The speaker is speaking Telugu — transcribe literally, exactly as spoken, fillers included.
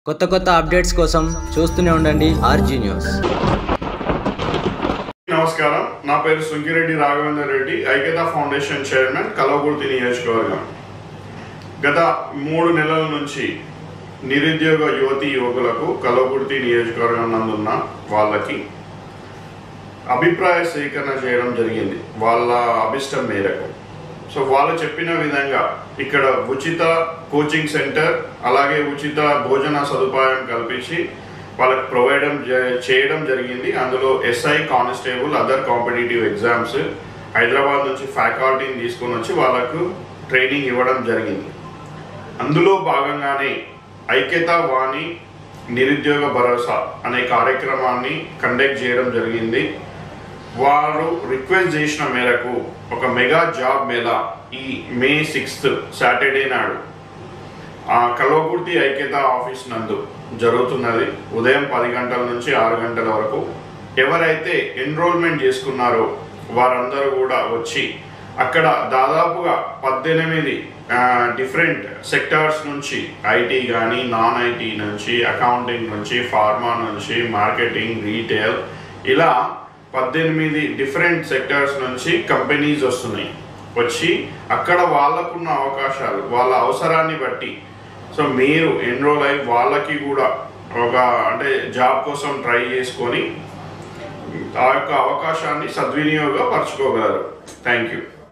కొత్త కొత్త అప్డేట్స్ కోసం చూస్తూనే ఉండండి ఆర్జీ న్యూస్. నమస్కారం, నా పేరు సుంకిరెడ్డి రాఘవేందర్ రెడ్డి, ఐక్యతా ఫౌండేషన్ చైర్మన్, కల్వకుర్తి నియోజకవర్గం. గత మూడు నెలల నుంచి నిరుద్యోగ యువతి యువకులకు కల్వకుర్తి నియోజకవర్గం నందున్న వాళ్ళకి అభిప్రాయ సేకరణ చేయడం జరిగింది వాళ్ళ అభిష్టం మేరకు. సో వాళ్ళు చెప్పిన విధంగా ఇక్కడ ఉచిత కోచింగ్ సెంటర్ అలాగే ఉచిత భోజన సదుపాయం కల్పించి వాళ్ళకి ప్రొవైడ్ చేయడం జరిగింది. అందులో SI, constable, other competitive exams Hyderabad నుంచి ఫ్యాకల్టీని తీసుకొని వచ్చి వాళ్ళకు ట్రైనింగ్ ఇవ్వడం జరిగింది. అందులో భాగంగానే ఐక్యతా వాణి నిరుద్యోగ భరోసా అనే కార్యక్రమాన్ని కండక్ట్ చేయడం జరిగింది. వారు రిక్వెస్ట్ చేసిన మేరకు ఒక మెగా జాబ్ మేళా ఈ మే సిక్స్త్ సాటర్డే నాడు కల్వకుర్తి ఐక్యతా ఆఫీస్ నందు జరుగుతున్నది. ఉదయం పది గంటల నుంచి ఆరు గంటల వరకు ఎవరైతే ఎన్రోల్మెంట్ చేసుకున్నారో వారందరూ కూడా వచ్చి అక్కడ దాదాపుగా పద్దెనిమిది డిఫరెంట్ సెక్టార్స్ నుంచి ఐటీ కానీ, నాన్ ఐటీ నుంచి, అకౌంటింగ్ నుంచి, ఫార్మా నుంచి, మార్కెటింగ్, రీటైల్, ఇలా పద్దెనిమిది డిఫరెంట్ సెక్టార్స్ నుంచి కంపెనీస్ వస్తున్నాయి. వచ్చి అక్కడ వాళ్ళకున్న అవకాశాలు వాళ్ళ అవసరాన్ని బట్టి సో మీరు ఎన్రోల్ అయ్యి వాళ్ళకి కూడా ఒక అంటే జాబ్ కోసం ట్రై చేసుకొని ఆ యొక్క అవకాశాన్ని సద్వినియోగపరచుకోగలరు. Thank you.